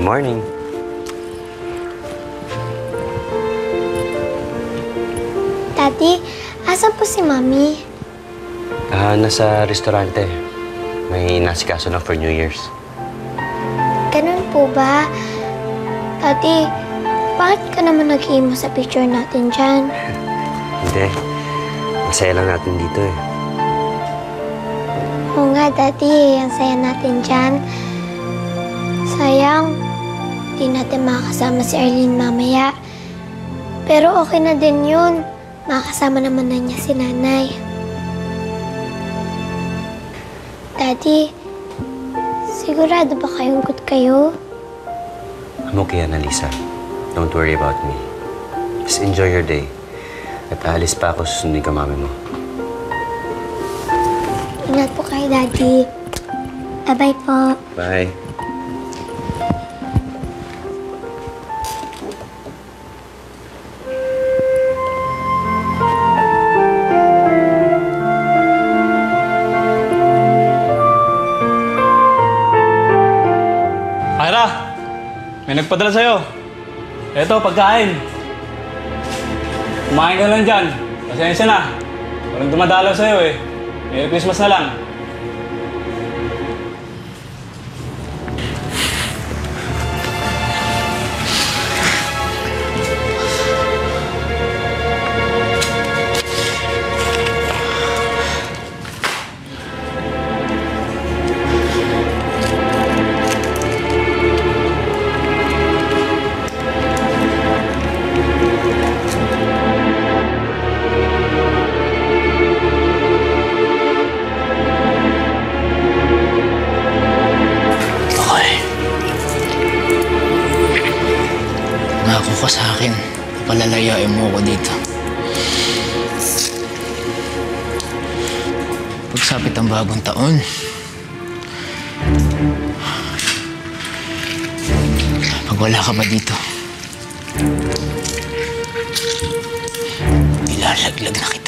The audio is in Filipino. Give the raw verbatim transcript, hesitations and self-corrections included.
morning. Daddy, asan po si Mami? Ah, nasa restaurante. May nasikaso na for New Year's. Ganun po ba? Daddy, bakit ka naman nag-iimo sa picture natin dyan? Hindi. Masaya lang natin dito eh. Oo nga, Daddy. Ang saya natin dyan. Sayang, di natin makakasama si Arlene mamaya. Pero okay na din yun. Makakasama naman na niya si Nanay. Daddy, sigurado ba kayong good kayo? I'm okay, Annalisa. Don't worry about me. Just enjoy your day. At aalis pa ako, susundin ka mami mo. Ingat po kayo, Daddy. Bye-bye po. Bye. Ira, may nagpadala sa'yo. Eto, pagkain. Kumain ka lang dyan. Pasensya na. Walang dumadalaw sa'yo eh. Merry Christmas na lang. Nangako ka sa akin, palalayain mo ako dito. Pagsapit ang bagong taon, pag wala ka pa dito, ilalaglag na kita.